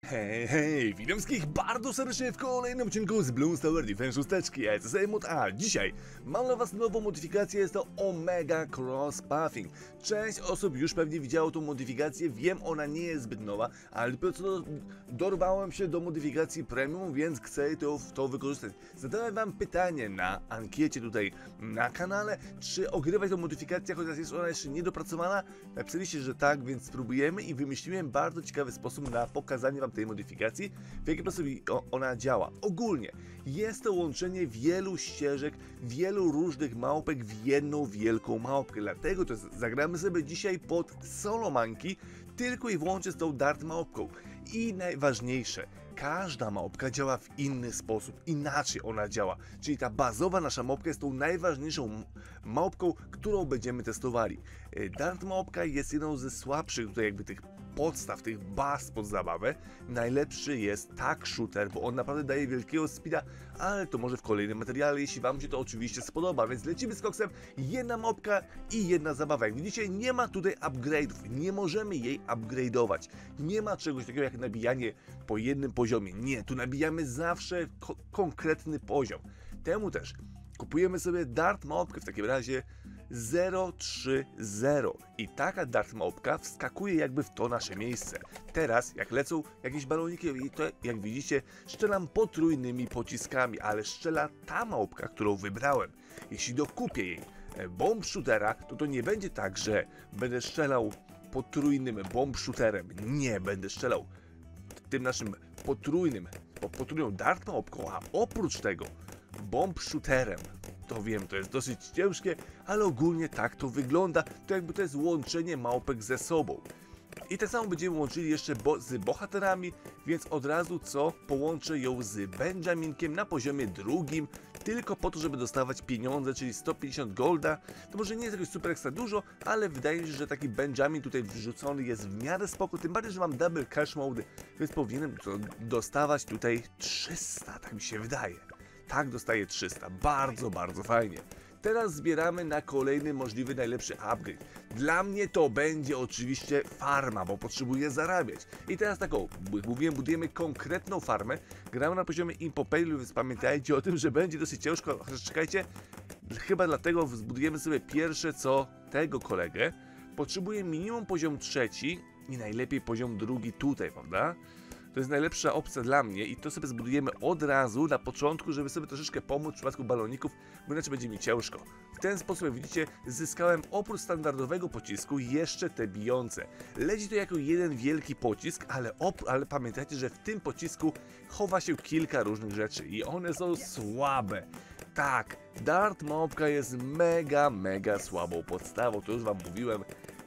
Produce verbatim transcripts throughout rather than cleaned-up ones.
Hej, hej, witam wszystkich bardzo serdecznie w kolejnym odcinku z Bloons Tower Defense szósteczki, ja jestem Mod, a dzisiaj mam dla was nową modyfikację, jest to Omega Cross Pathing. Część osób już pewnie widziało tą modyfikację, wiem, ona nie jest zbyt nowa, ale dopiero co dorwałem się do modyfikacji premium, więc chcę to, to wykorzystać. Zadałem wam pytanie na ankiecie tutaj na kanale, czy ogrywać tą modyfikację, chociaż jest ona jeszcze niedopracowana. Napisaliście, że tak, więc spróbujemy i wymyśliłem bardzo ciekawy sposób na pokazanie wam tej modyfikacji, w jaki sposób ona działa. Ogólnie jest to łączenie wielu ścieżek, wielu różnych małpek w jedną wielką małpkę, dlatego to zagramy sobie dzisiaj pod solo monkey, tylko i wyłącznie z tą dart małpką. I najważniejsze, każda małpka działa w inny sposób, inaczej ona działa, czyli ta bazowa nasza małpka jest tą najważniejszą małpką, którą będziemy testowali. Dart małpka jest jedną ze słabszych tutaj jakby tych podstaw, tych baz pod zabawę. Najlepszy jest tag shooter, bo on naprawdę daje wielkiego speeda, ale to może w kolejnym materiale, jeśli wam się to oczywiście spodoba, więc lecimy z koksem, jedna mopka i jedna zabawa. Jak widzicie, nie ma tutaj upgrade'ów, nie możemy jej upgrade'ować, nie ma czegoś takiego jak nabijanie po jednym poziomie, nie, tu nabijamy zawsze ko konkretny poziom. Temu też kupujemy sobie dart mopkę w takim razie zero trzy zero i taka dart małpka wskakuje jakby w to nasze miejsce. Teraz jak lecą jakieś baloniki, to jak widzicie strzelam potrójnymi pociskami, ale strzela ta małpka, którą wybrałem. Jeśli dokupię jej bomb shootera, to to nie będzie tak, że będę strzelał potrójnym bomb shooterem. Nie, będę strzelał tym naszym potrójnym, potrójną dart małpką, a oprócz tego bomb shooterem. To wiem, to jest dosyć ciężkie, ale ogólnie tak to wygląda. To jakby to jest łączenie małpek ze sobą. I tak samo będziemy łączyli jeszcze bo z bohaterami, więc od razu co? Połączę ją z Benjaminkiem na poziomie drugim, tylko po to, żeby dostawać pieniądze, czyli sto pięćdziesiąt golda. To może nie jest jakoś super ekstra dużo, ale wydaje mi się, że taki Benjamin tutaj wrzucony jest w miarę spoko, tym bardziej, że mam double cash mode, więc powinienem dostawać tutaj trzysta, tak mi się wydaje. Tak, dostaję trzysta. Bardzo, bardzo fajnie. Teraz zbieramy na kolejny możliwy, najlepszy upgrade. Dla mnie to będzie oczywiście farma, bo potrzebuję zarabiać. I teraz taką, jak mówiłem, budujemy konkretną farmę. Gramy na poziomie Impopailu, więc pamiętajcie o tym, że będzie dosyć ciężko. Chociaż czekajcie, chyba dlatego zbudujemy sobie pierwsze co tego kolegę. Potrzebuję minimum poziom trzeci i najlepiej poziom drugi tutaj, prawda? To jest najlepsza opcja dla mnie i to sobie zbudujemy od razu na początku, żeby sobie troszeczkę pomóc w przypadku baloników, bo inaczej będzie mi ciężko. W ten sposób, jak widzicie, zyskałem oprócz standardowego pocisku jeszcze te bijące. Leci to jako jeden wielki pocisk, ale, ale pamiętajcie, że w tym pocisku chowa się kilka różnych rzeczy i one są słabe. Tak, dart małpka jest mega, mega słabą podstawą, to już wam mówiłem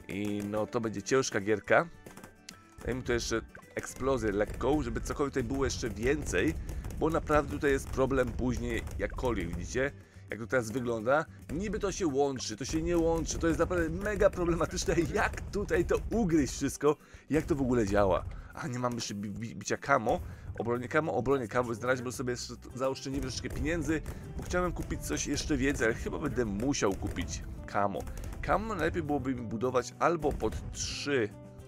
i no to będzie ciężka gierka. Dajmy tu jeszcze eksplozję lekką, żeby cokolwiek tutaj było jeszcze więcej, bo naprawdę tutaj jest problem później jakkolwiek, widzicie? Jak to teraz wygląda, niby to się łączy, to się nie łączy, to jest naprawdę mega problematyczne, jak tutaj to ugryźć wszystko, jak to w ogóle działa. A nie mam jeszcze bi bi bicia kamo, obronie kamo, obronie kamo, więc na razie bo sobie jeszcze zaoszczędzimy troszeczkę pieniędzy, bo chciałem kupić coś jeszcze więcej, ale chyba będę musiał kupić kamo. Kamo najlepiej byłoby mi budować albo pod trzy,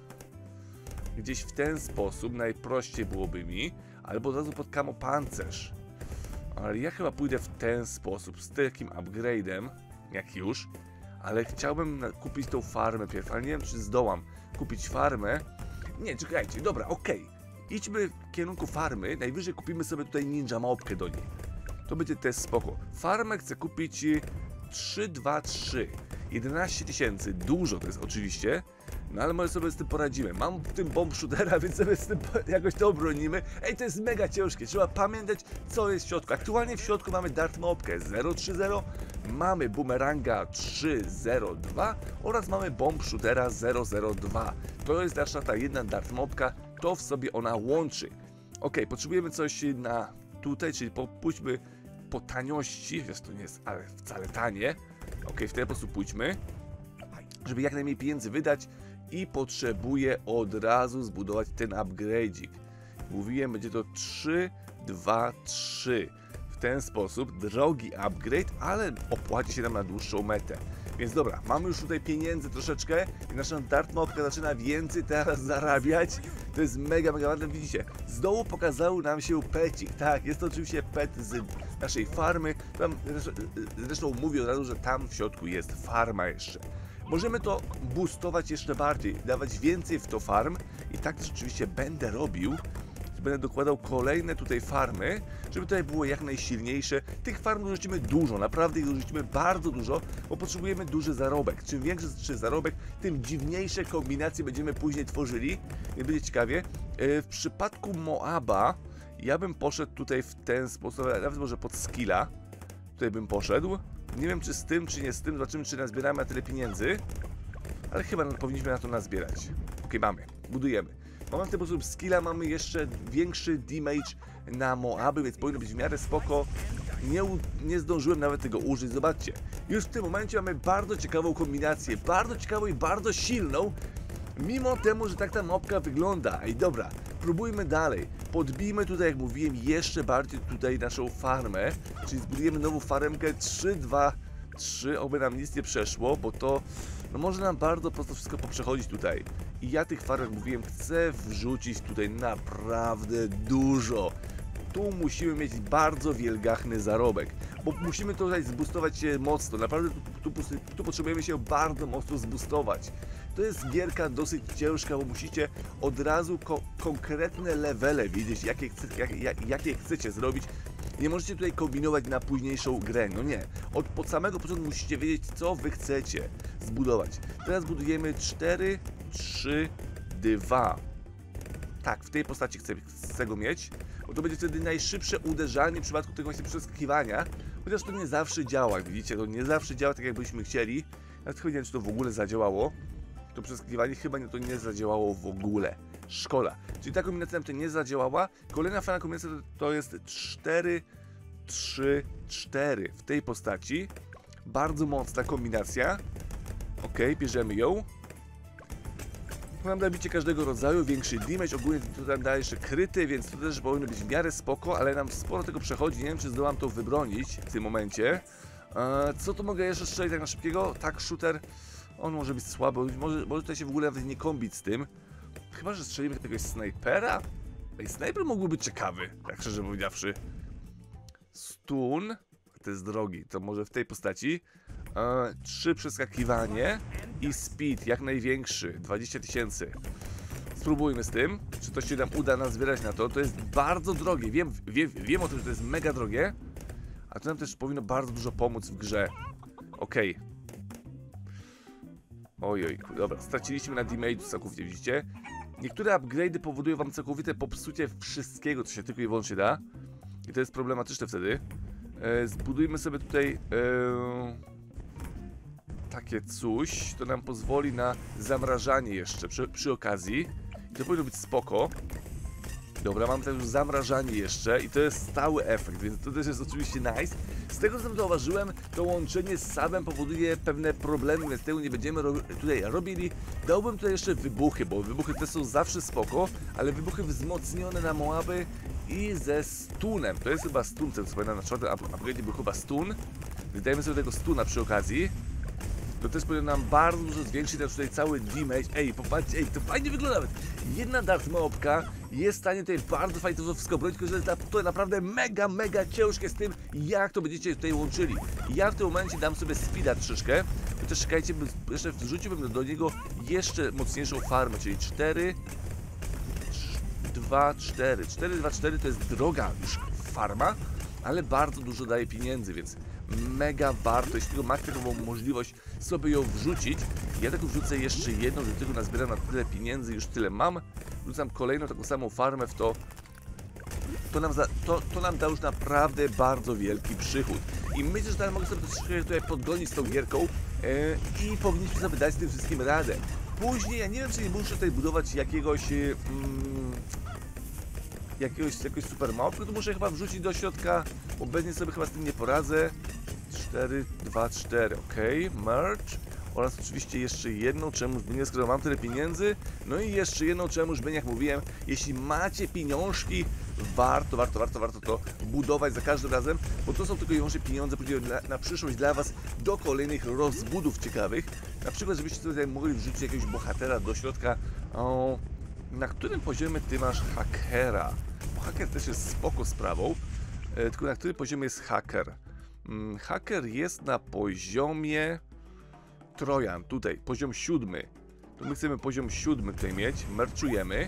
gdzieś w ten sposób, najprościej byłoby mi, albo od razu pod kamo pancerz. Ale ja chyba pójdę w ten sposób, z takim upgrade'em, jak już, ale chciałbym kupić tą farmę pierw, ale nie wiem, czy zdołam kupić farmę. Nie, czekajcie, dobra, okej. Okay. Idźmy w kierunku farmy, najwyżej kupimy sobie tutaj ninja małpkę do niej. To będzie też spoko. Farmę chcę kupić trzy, dwa, trzy. jedenaście tysięcy, dużo to jest oczywiście, no ale może sobie z tym poradzimy. Mam w tym bomb shootera, więc sobie z tym jakoś to obronimy. Ej, to jest mega ciężkie, trzeba pamiętać, co jest w środku. Aktualnie w środku mamy dart małpkę zero trzy zero, mamy boomeranga trzy zero dwa oraz mamy bomb shootera zero zero dwa. To jest nasza ta jedna dart małpka, to w sobie ona łączy. Ok, potrzebujemy coś na tutaj, czyli pójdźmy po taniości, wiesz, to nie jest ale wcale tanie. Ok, w ten sposób pójdźmy, żeby jak najmniej pieniędzy wydać i potrzebuję od razu zbudować ten upgrade'ik. Mówiłem, będzie to trzy, dwa, trzy. W ten sposób drogi upgrade, ale opłaci się nam na dłuższą metę. Więc dobra, mamy już tutaj pieniędzy troszeczkę i nasza dart mapka zaczyna więcej teraz zarabiać. To jest mega, mega ładne, widzicie. Z dołu pokazał nam się pecik, tak, jest to oczywiście pet z naszej farmy. Tam zresztą mówię od razu, że tam w środku jest farma jeszcze. Możemy to boostować jeszcze bardziej, dawać więcej w to farm i tak też oczywiście będę robił. Będę dokładał kolejne tutaj farmy, żeby tutaj było jak najsilniejsze. Tych farm dorzucimy dużo, naprawdę ich dorzucimy bardzo dużo, bo potrzebujemy duży zarobek. Czym większy zarobek, tym dziwniejsze kombinacje będziemy później tworzyli. Nie będzie ciekawie. W przypadku Moaba ja bym poszedł tutaj w ten sposób, nawet może pod skilla. Tutaj bym poszedł. Nie wiem czy z tym, czy nie z tym, zobaczymy czy nazbieramy na tyle pieniędzy. Ale chyba powinniśmy na to nazbierać. Ok, mamy, budujemy. Mamy w ten sposób skilla, mamy jeszcze większy damage na Moaby, więc powinno być w miarę spoko. Nie, nie zdążyłem nawet tego użyć, zobaczcie. Już w tym momencie mamy bardzo ciekawą kombinację, bardzo ciekawą i bardzo silną. Mimo temu, że tak ta mopka wygląda. I dobra, próbujmy dalej. Podbijmy tutaj, jak mówiłem, jeszcze bardziej tutaj naszą farmę. Czyli zbudujemy nową farmkę trzy, dwa, trzy, oby nam nic nie przeszło, bo to no może nam bardzo prosto wszystko poprzechodzić tutaj. I ja tych farm, jak mówiłem, chcę wrzucić tutaj naprawdę dużo. Tu musimy mieć bardzo wielgachny zarobek, bo musimy tutaj zboostować się mocno. Naprawdę tu, tu, tu potrzebujemy się bardzo mocno zboostować. To jest gierka dosyć ciężka, bo musicie od razu ko konkretne levele wiedzieć, jakie, chce, jak, jak, jakie chcecie zrobić. Nie możecie tutaj kombinować na późniejszą grę, no nie. Od, od samego początku musicie wiedzieć, co wy chcecie zbudować. Teraz budujemy cztery, trzy, dwa. Tak, w tej postaci chcę, chcę go mieć, bo to będzie wtedy najszybsze uderzanie w przypadku tego właśnie przeskakiwania. Chociaż to nie zawsze działa, widzicie, to nie zawsze działa tak, jakbyśmy chcieli. Nawet chyba nie wiem, czy to w ogóle zadziałało. To przeskakiwanie chyba nie, to nie zadziałało w ogóle. Szkoda. Czyli ta kombinacja nam to nie zadziałała. Kolejna fajna kombinacja to, to jest cztery, trzy, cztery w tej postaci. Bardzo mocna kombinacja. Ok, bierzemy ją. To nam da bicie każdego rodzaju, większy damage, ogólnie to nam da jeszcze kryty, więc to też powinno być w miarę spoko, ale nam sporo tego przechodzi, nie wiem czy zdołam to wybronić w tym momencie. Eee, co tu mogę jeszcze strzelić tak na szybkiego? Tak, shooter, on może być słaby, może, może tutaj się w ogóle nawet nie kombić z tym. Chyba, że strzelimy jakiegoś snajpera? Ej, snajper mógłby być ciekawy, tak szczerze powiedziawszy. Stun, to jest drogi, to może w tej postaci. Eee, trzy przeskakiwanie i speed, jak największy, dwadzieścia tysięcy. Spróbujmy z tym, czy to się nam uda nazbierać na to. To jest bardzo drogie, wiem, wiem, wiem o tym, że to jest mega drogie, a to nam też powinno bardzo dużo pomóc w grze. Okej. Okay. Ojojku, dobra, straciliśmy na damage'u całkowicie, widzicie? Niektóre upgrade'y powodują wam całkowite popsucie wszystkiego, co się tylko i wyłącznie da. I to jest problematyczne wtedy. E, zbudujmy sobie tutaj e, takie coś, to nam pozwoli na zamrażanie jeszcze przy, przy okazji. I to powinno być spoko. Dobra, mam też już zamrażanie jeszcze i to jest stały efekt, więc to też jest oczywiście nice. Z tego co zauważyłem, to łączenie z sabem powoduje pewne problemy, więc tego nie będziemy ro tutaj robili. Dałbym tutaj jeszcze wybuchy, bo wybuchy te są zawsze spoko, ale wybuchy wzmocnione na Moaby i ze stunem. To jest chyba stun, co pamiętam na czwartym upgrade'ie był chyba stun. Dajmy sobie tego stuna przy okazji. To też powinno nam bardzo dużo zwiększyć na tutaj cały damage. Ej, popatrzcie, ej, to fajnie wygląda nawet. Jedna dart mopka jest w stanie tutaj bardzo fajnie to wszystko bronić, tylko że to jest naprawdę mega, mega ciężkie z tym, jak to będziecie tutaj łączyli. Ja w tym momencie dam sobie speeda troszeczkę, chociaż czekajcie, jeszcze wrzuciłbym do niego jeszcze mocniejszą farmę, czyli cztery, dwa, cztery. cztery, dwa, cztery to jest droga już farma, ale bardzo dużo daje pieniędzy, więc mega warto, jeśli tylko macie taką możliwość sobie ją wrzucić. Ja tak wrzucę jeszcze jedną, że tylko nazbieram na tyle pieniędzy, już tyle mam. Wrzucam kolejną taką samą farmę w to. To nam, za, to, to nam da już naprawdę bardzo wielki przychód. I myślę, że teraz mogę sobie troszeczkę tutaj podgonić z tą gierką yy, i powinniśmy sobie dać z tym wszystkim radę. Później, ja nie wiem, czy nie muszę tutaj budować jakiegoś... Yy, jakiegoś, jakiegoś super małpy, to muszę chyba wrzucić do środka, bo bez niej sobie chyba z tym nie poradzę. cztery, dwa, cztery, ok, merge. Oraz oczywiście jeszcze jedną, czemuż by nie, skoro mam tyle pieniędzy. No i jeszcze jedną, czemuż by, jak mówiłem, jeśli macie pieniążki, warto, warto, warto, warto to budować za każdym razem, bo to są tylko i wyłącznie pieniądze na, na przyszłość dla was do kolejnych rozbudów ciekawych. Na przykład, żebyście tutaj mogli wrzucić jakiegoś bohatera do środka. O, na którym poziomie ty masz hakera? Bo haker też jest spoko sprawą, e, tylko na którym poziomie jest haker? Hmm, haker jest na poziomie Trojan, tutaj, poziom siódmy. To my chcemy poziom siódmy tutaj mieć, merczujemy.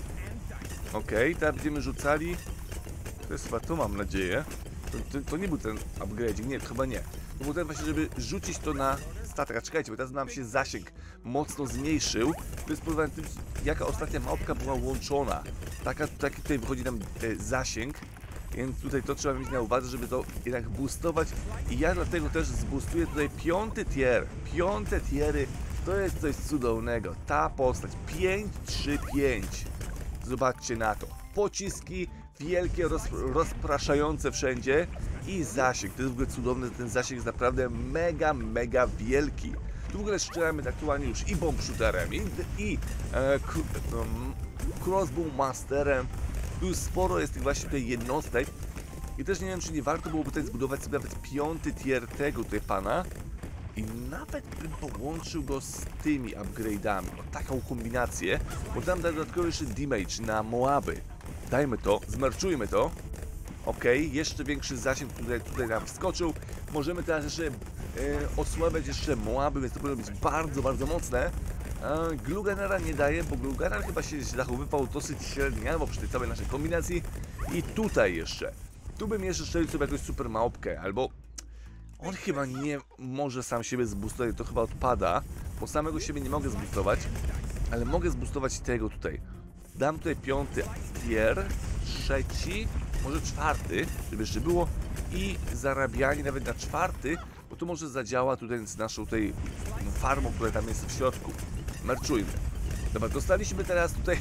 Ok, teraz będziemy rzucali. To jest chyba to, mam nadzieję. To, to, to nie był ten upgrade, nie, chyba nie. To był ten właśnie, żeby rzucić to na statek. A czekajcie, bo teraz nam się zasięg mocno zmniejszył. To jest spowodowane tym, jaka ostatnia małpka była łączona. Taka, taki tutaj wychodzi nam e, zasięg. Więc tutaj to trzeba mieć na uwadze, żeby to jednak boostować. I ja dlatego też zboostuję tutaj piąty tier. Piąte tiery to jest coś cudownego. Ta postać pięć trzy pięć. Zobaczcie na to. Pociski wielkie, roz, rozpraszające wszędzie i zasięg. To jest w ogóle cudowne, ten zasięg jest naprawdę mega, mega wielki. Tu w ogóle strzelamy aktualnie już i bomb shooterem, i, i e, um, crossbow masterem. Tu już sporo jest tych właśnie tutaj jednostek. I też nie wiem, czy nie warto byłoby tutaj zbudować sobie nawet piąty tier tego tutaj pana. I nawet bym połączył go z tymi upgrade'ami, o taką kombinację, bo tam da dodatkowy jeszcze damage na Moaby. Dajmy to, zmerczujmy to. Ok, jeszcze większy zasięg tutaj, tutaj nam wskoczył. Możemy teraz jeszcze e, osłabiać jeszcze Moaby, więc to powinno być bardzo, bardzo mocne. E, Gluganera nie daje, bo Gluganer chyba się zachowywał dosyć średnio przy tej całej naszej kombinacji. I tutaj jeszcze. Tu bym jeszcze strzelił sobie jakąś super małpkę, albo... On chyba nie może sam siebie zboostować, to chyba odpada, bo samego siebie nie mogę zboostować, ale mogę zboostować tego tutaj. Dam tutaj piąty tier, trzeci, może czwarty, żeby jeszcze było, i zarabianie nawet na czwarty, bo to może zadziała tutaj z naszą tutaj farmą, która tam jest w środku. Merczujmy. Dobra, dostaliśmy teraz tutaj...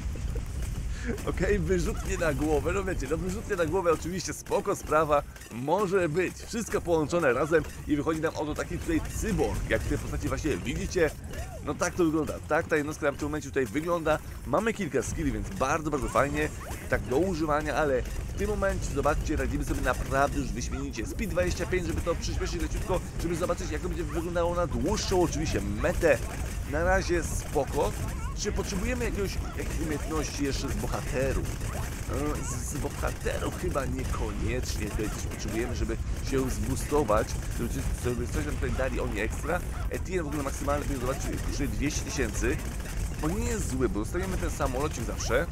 Okej, okay, wyrzutnie na głowę, no wiecie, no wyrzutnie na głowę oczywiście spoko sprawa, może być, wszystko połączone razem i wychodzi nam oto taki tutaj cyborg, jak w tej postaci właśnie widzicie, no tak to wygląda, tak ta jednostka w tym momencie tutaj wygląda, mamy kilka skilli, więc bardzo, bardzo fajnie, tak do używania, ale w tym momencie, zobaczcie, radzimy sobie naprawdę już wyśmienicie, speed dwadzieścia pięć, żeby to przyspieszyć leciutko, żeby zobaczyć, jak to będzie wyglądało na dłuższą oczywiście metę, na razie spoko. Czy potrzebujemy jakiegoś, jakichś umiejętności jeszcze z bohaterów? Z, z bohaterów chyba niekoniecznie tutaj coś potrzebujemy, żeby się zboostować, żeby, żeby coś nam tutaj dali oni ekstra. Etienne w ogóle maksymalny, żeby zobaczyć, kosztuje dwieście tysięcy, bo nie jest zły, bo dostajemy ten samolocik zawsze,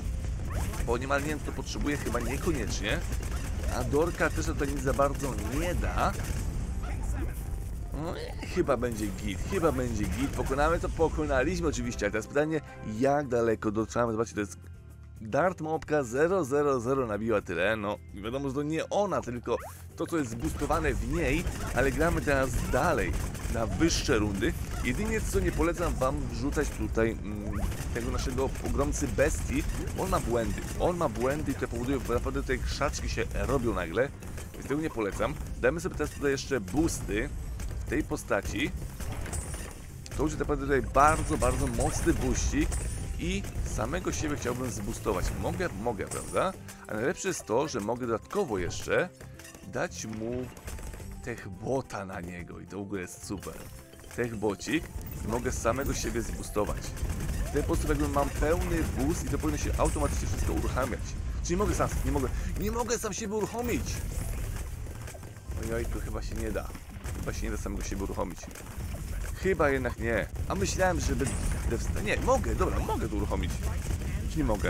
bo niemal nie wiem, kto potrzebuje, chyba niekoniecznie, a Dorka też tutaj nic za bardzo nie da. No, chyba będzie git, chyba będzie git, pokonamy to, pokonaliśmy oczywiście, a teraz pytanie, jak daleko dotrzemy, zobaczcie, to jest Dart Mopka zero zero zero nabiła tyle, no wiadomo, że to nie ona, tylko to, co jest zboostowane w niej, ale gramy teraz dalej, na wyższe rundy. Jedynie co nie polecam wam wrzucać tutaj mm, tego naszego pogromcy bestii, on ma błędy, on ma błędy, które powodują, że naprawdę tutaj krzaczki się robią nagle, więc tego nie polecam. Dajmy sobie teraz tutaj jeszcze boosty w tej postaci. To już naprawdę tutaj bardzo, bardzo mocny boostik i samego siebie chciałbym zboostować. Mogę, mogę, prawda? A najlepsze jest to, że mogę dodatkowo jeszcze dać mu techbota na niego i to w ogóle jest super. Techbocik i mogę samego siebie zboostować. W ten sposób jakby mam pełny boost i to powinno się automatycznie wszystko uruchamiać. Czyli nie mogę sam, nie mogę, nie mogę sam siebie uruchomić. Ojoj, to chyba się nie da. Chyba się nie da samego siebie uruchomić. Chyba jednak nie. A myślałem, że będę... Nie, mogę, dobra, mogę to uruchomić. Czy nie mogę?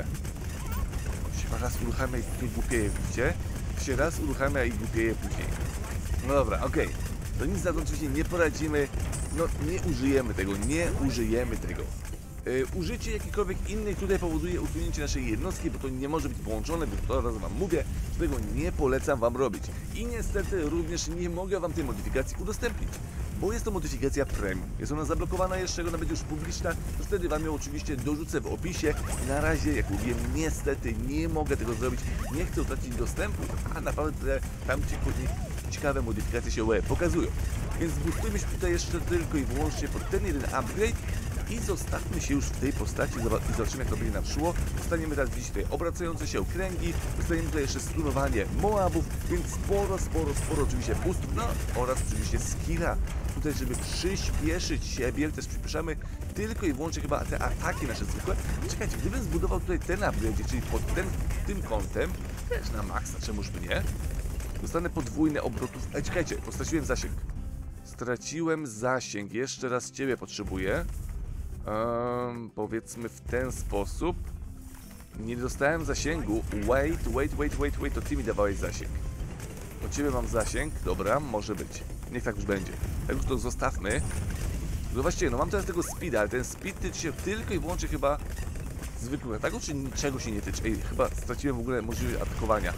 Się raz uruchamia i później głupieje, widzicie? Się raz uruchamia i głupieje później. No dobra, okej. Okay. To nic na to oczywiście nie poradzimy. No, nie użyjemy tego, nie użyjemy tego. Yy, użycie jakichkolwiek innych tutaj powoduje usunięcie naszej jednostki, bo to nie może być połączone, bo to raz wam mówię, że tego nie polecam wam robić. I niestety również nie mogę wam tej modyfikacji udostępnić, bo jest to modyfikacja premium. Jest ona zablokowana jeszcze, jak ona będzie już publiczna, to wtedy wam ją oczywiście dorzucę w opisie. Na razie, jak mówiłem, niestety nie mogę tego zrobić, nie chcę utracić dostępu, a naprawdę te, tam ci ciekawe modyfikacje się pokazują. Więc boostujmy się tutaj jeszcze tylko i wyłącznie pod ten jeden upgrade I zostawmy się już w tej postaci i zobaczymy, jak to będzie nam szło. Dostaniemy teraz widzieć tutaj obracające się okręgi, dostaniemy tutaj jeszcze stunowanie Moabów, więc sporo, sporo, sporo oczywiście boostów, no oraz oczywiście skilla. Tutaj, żeby przyspieszyć siebie, też przyspieszamy tylko i wyłącznie chyba te ataki nasze zwykłe. Czekajcie, gdybym zbudował tutaj ten upgrade, czyli pod ten, tym kątem, też na maksa, czemuż by nie? Dostanę podwójne obrotów. Ej, czekajcie, bo straciłem zasięg. Straciłem zasięg. Jeszcze raz ciebie potrzebuję. Um, powiedzmy w ten sposób. Nie dostałem zasięgu. Wait, wait, wait, wait, wait. To ty mi dawałeś zasięg. Od ciebie mam zasięg. Dobra, może być. Niech tak już będzie. Tak już to zostawmy. No właściwie, no mam teraz tego speeda, ale ten speed tyczy się tylko i wyłącznie chyba zwykłego ataku, czy niczego się nie tyczy? Ej, chyba straciłem w ogóle możliwość atakowania.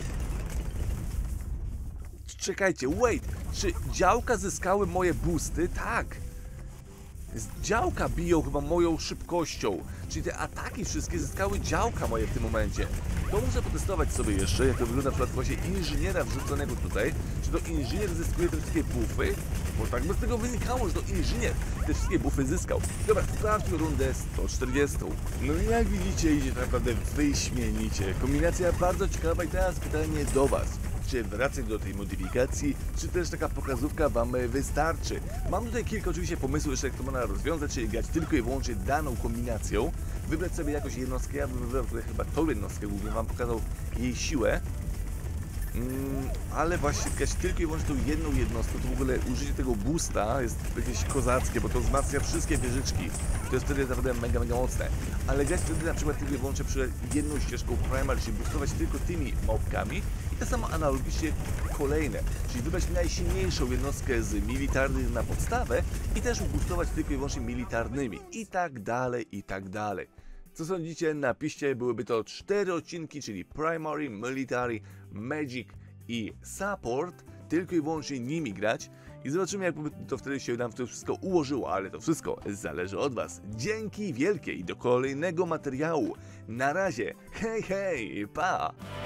Czekajcie, wait! Czy działka zyskały moje boosty? Tak! Z działka biją chyba moją szybkością. Czyli te ataki wszystkie zyskały działka moje w tym momencie. To muszę potestować sobie jeszcze, jak to wygląda na przykład właśnie inżyniera wrzuconego tutaj. Czy to inżynier zyskuje te wszystkie buffy? Bo tak by z tego wynikało, że to inżynier te wszystkie buffy zyskał. Dobra, sprawdźmy rundę sto czterdzieści. No i jak widzicie, idzie to naprawdę wyśmienicie. Kombinacja bardzo ciekawa i teraz pytanie do was. Czy wracać do tej modyfikacji, czy też taka pokazówka wam wystarczy? Mam tutaj kilka oczywiście pomysłów jeszcze, jak to można rozwiązać, czyli grać tylko i wyłącznie daną kombinacją, wybrać sobie jakąś jednostkę, ja bym wybrał tutaj chyba tą jednostkę, głównie wam pokazał jej siłę, mm, ale właśnie grać tylko i wyłącznie tą jedną jednostkę, to w ogóle użycie tego boosta jest jakieś kozackie, bo to wzmacnia wszystkie wieżyczki, to jest wtedy naprawdę mega, mega mocne, ale grać wtedy na przykład tylko i wyłącznie przy jedną ścieżką primary, czyli boostować tylko tymi mobkami, i to samo analogicznie kolejne, czyli wybrać najsilniejszą jednostkę z militarnych na podstawę i też boostować tylko i wyłącznie militarnymi i tak dalej, i tak dalej. Co sądzicie? Napiszcie, byłyby to cztery odcinki, czyli Primary, Military, Magic i Support, tylko i wyłącznie nimi grać i zobaczymy, jak to wtedy się nam to wszystko ułożyło, ale to wszystko zależy od was. Dzięki wielkie i do kolejnego materiału. Na razie, hej hej, pa!